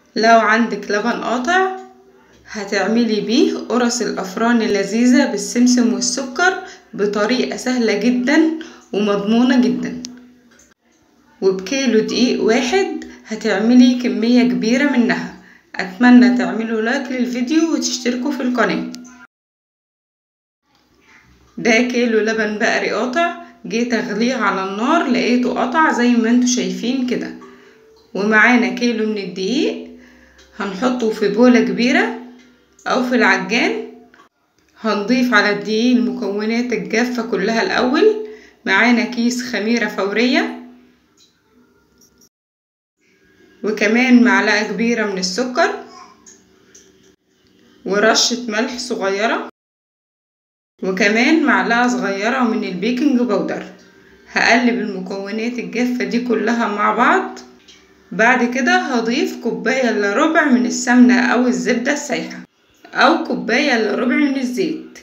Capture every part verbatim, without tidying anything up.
لو عندك لبن قاطع هتعملي بيه قرص الأفران اللذيذة بالسمسم والسكر بطريقة سهلة جدا ومضمونة جدا. وبكيلو دقيق واحد هتعملي كمية كبيرة منها. أتمنى تعملوا لايك للفيديو وتشتركوا في القناة. ده كيلو لبن بقري قاطع، جيت اغليه على النار لقيته قطع زي ما انتوا شايفين كده. ومعانا كيلو من الدقيق هنحطه في بولة كبيرة او في العجان. هنضيف على الدقيق المكونات الجافة كلها الاول. معانا كيس خميرة فورية، وكمان معلقة كبيرة من السكر، ورشة ملح صغيرة، وكمان معلقة صغيرة من البيكنج باودر. هقلب المكونات الجافة دي كلها مع بعض. بعد كده هضيف كوباية الا ربع من السمنة او الزبدة السايحة، او كوباية الا ربع من الزيت.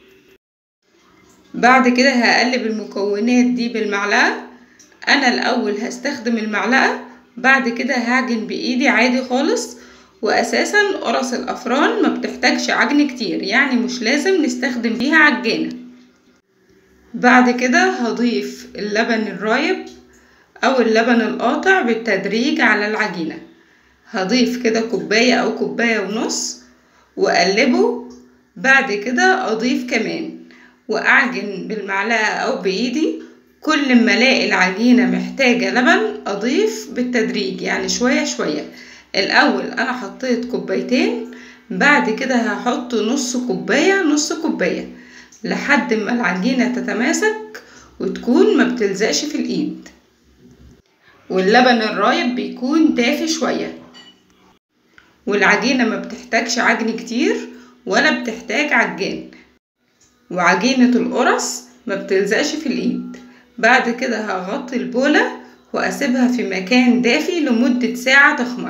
بعد كده هقلب المكونات دي بالمعلقة. انا الاول هستخدم المعلقة، بعد كده هعجن بايدي عادي خالص. واساسا قرص الافران ما بتحتاجش عجن كتير، يعني مش لازم نستخدم فيها عجانة. بعد كده هضيف اللبن الرايب او اللبن القاطع بالتدريج على العجينة. هضيف كده كوباية او كوباية ونص واقلبه. بعد كده اضيف كمان واعجن بالمعلقة او بايدي. كل ما الاقي العجينة محتاجة لبن اضيف بالتدريج، يعني شوية شوية. الاول انا حطيت كوبايتين، بعد كده هحط نص كوباية نص كوباية لحد ما العجينة تتماسك وتكون ما بتلزقش في الايد. واللبن الرايب بيكون دافي شوية، والعجينة ما بتحتاجش عجن كتير ولا بتحتاج عجان، وعجينة القرص ما بتلزقش في الايد. بعد كده هغطي البولة واسيبها في مكان دافي لمدة ساعة تخمر.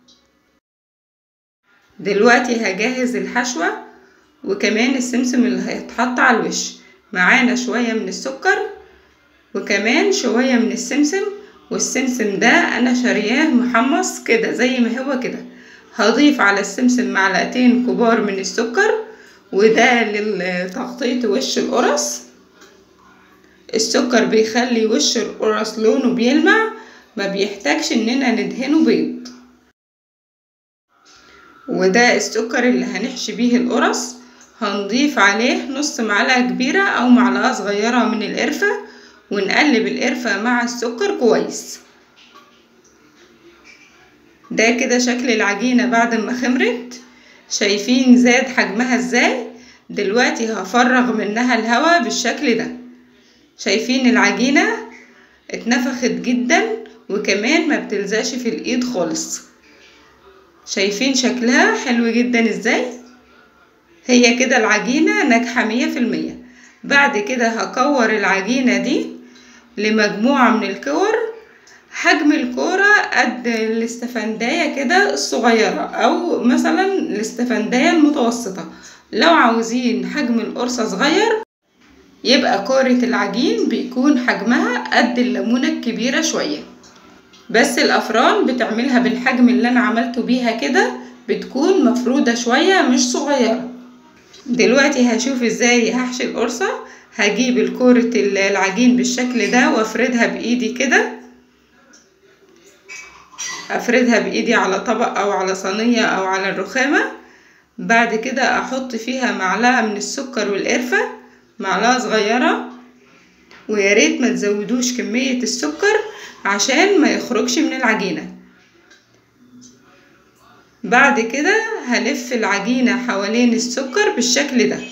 دلوقتي هجهز الحشوة وكمان السمسم اللي هيتحط على الوش. معانا شوية من السكر وكمان شوية من السمسم، والسمسم ده انا شارياه محمص كده زي ما هو كده. هضيف على السمسم معلقتين كبار من السكر، وده لتغطية وش القرص. السكر بيخلي وش القرص لونه بيلمع، ما بيحتاجش اننا ندهنه بيض. وده السكر اللي هنحشي بيه القرص. هنضيف عليه نص معلقة كبيرة او معلقة صغيرة من القرفة، ونقلب القرفة مع السكر كويس. ده كده شكل العجينة بعد ما خمرت. شايفين زاد حجمها ازاي؟ دلوقتي هفرغ منها الهواء بالشكل ده. شايفين العجينة اتنفخت جدا وكمان ما بتلزقش في الايد خالص. شايفين شكلها حلو جدا ازاي؟ هي كده العجينة ناجحة مية في المية. بعد كده هكور العجينة دي لمجموعة من الكور. حجم الكورة قد الاستفندية كده الصغيرة، او مثلا الاستفندية المتوسطة. لو عاوزين حجم القرصة صغير يبقى كورة العجين بيكون حجمها قد الليمونة الكبيرة شوية. بس الافران بتعملها بالحجم اللي انا عملته بيها كده، بتكون مفرودة شوية مش صغيرة. دلوقتي هشوف ازاي هحشي القرصة. هجيب الكورة العجين بالشكل ده وافردها بايدي كده. افردها بايدي على طبق او على صينية او على الرخامة. بعد كده احط فيها معلقة من السكر والقرفة، معلقة صغيرة. وياريت ما تزودوش كمية السكر عشان ما يخرجش من العجينة. بعد كده هلف العجينة حوالين السكر بالشكل ده.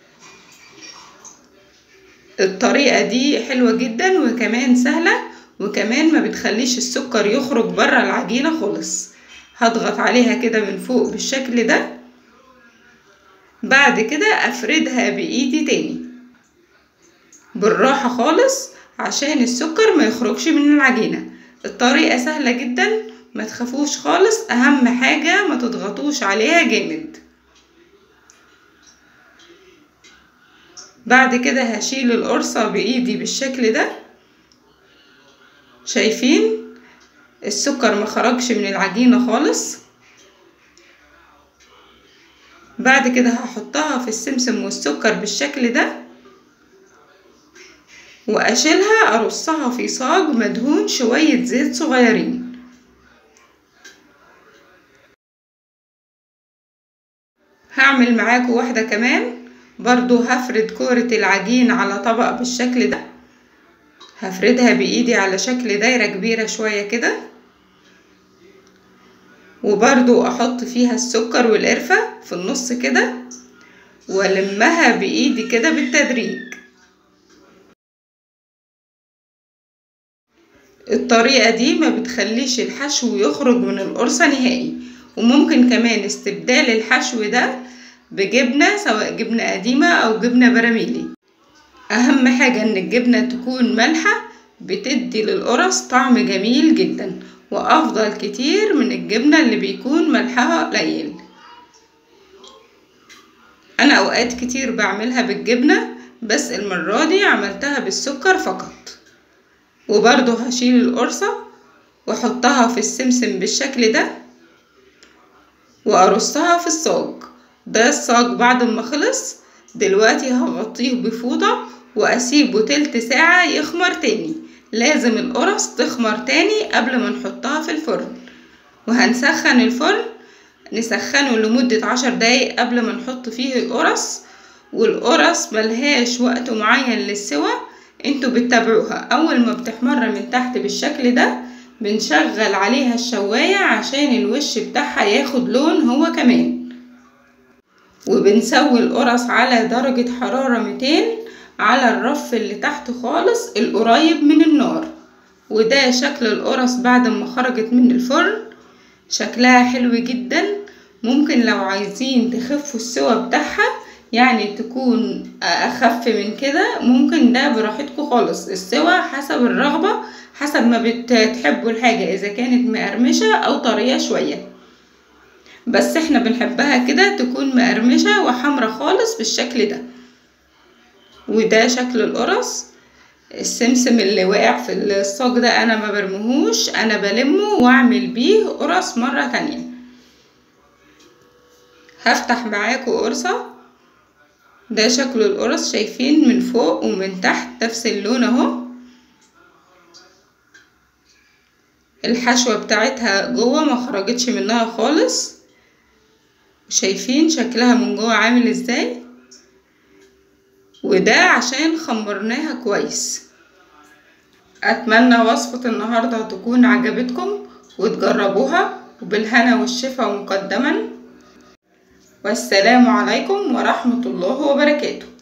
الطريقة دي حلوة جدا وكمان سهلة، وكمان ما بتخليش السكر يخرج برا العجينة خالص. هضغط عليها كده من فوق بالشكل ده. بعد كده افردها بايدي تاني بالراحة خالص عشان السكر ما يخرجش من العجينة. الطريقة سهلة جدا، ما تخافوش خالص. اهم حاجة ما تضغطوش عليها جامد. بعد كده هشيل القرصة بايدي بالشكل ده. شايفين السكر ما خرجش من العجينة خالص. بعد كده هحطها في السمسم والسكر بالشكل ده، واشيلها ارصها في صاج مدهون شوية زيت صغيرين. هعمل معاكم واحدة كمان برضو. هفرد كورة العجين على طبق بالشكل ده، هفردها بايدي على شكل دايرة كبيرة شوية كده، وبرضو احط فيها السكر والقرفة في النص كده، والمها بايدي كده بالتدريج. الطريقة دي ما بتخليش الحشو يخرج من القرصة نهائي. وممكن كمان استبدال الحشو ده بجبنة، سواء جبنة قديمة او جبنة براميلي. اهم حاجة ان الجبنة تكون مالحة، بتدي للقرص طعم جميل جدا، وافضل كتير من الجبنة اللي بيكون ملحها قليل. انا اوقات كتير بعملها بالجبنة، بس المرة دي عملتها بالسكر فقط. وبرضو هشيل القرصة واحطها في السمسم بالشكل ده، وارصها في الصاج ده. الصاج بعد ما خلص دلوقتي هغطيه بفوطة واسيبه تلت ساعة يخمر تاني. لازم القرص تخمر تاني قبل ما نحطها في الفرن. وهنسخن الفرن، نسخنه لمدة عشر دقايق قبل ما نحط فيه القرص. والقرص ملهاش وقت معين للسوى، انتوا بتتابعوها. اول ما بتحمر من تحت بالشكل ده بنشغل عليها الشواية عشان الوش بتاعها ياخد لون هو كمان. وبنسوي القرص على درجة حرارة ميتين على الرف اللي تحت خالص القريب من النار. وده شكل القرص بعد ما خرجت من الفرن. شكلها حلو جدا. ممكن لو عايزين تخفوا السوى بتاعها، يعني تكون اخف من كده، ممكن ده براحتكم خالص. السوى حسب الرغبة، حسب ما بتحبوا الحاجة، اذا كانت مقرمشة او طرية شوية. بس احنا بنحبها كده تكون مقرمشة وحمرة خالص بالشكل ده. وده شكل القرص. السمسم اللي واقع في الصاج ده انا ما برمهوش، انا بلمه واعمل بيه قرص مرة تانية. هفتح معاكم قرصة. ده شكل القرص، شايفين من فوق ومن تحت نفس اللون اهو. الحشوة بتاعتها جوه ما خرجتش منها خالص. شايفين شكلها من جوه عامل ازاي. وده عشان خمرناها كويس. اتمنى وصفة النهاردة تكون عجبتكم وتجربوها، وبالهنا والشفا مقدما. والسلام عليكم ورحمة الله وبركاته.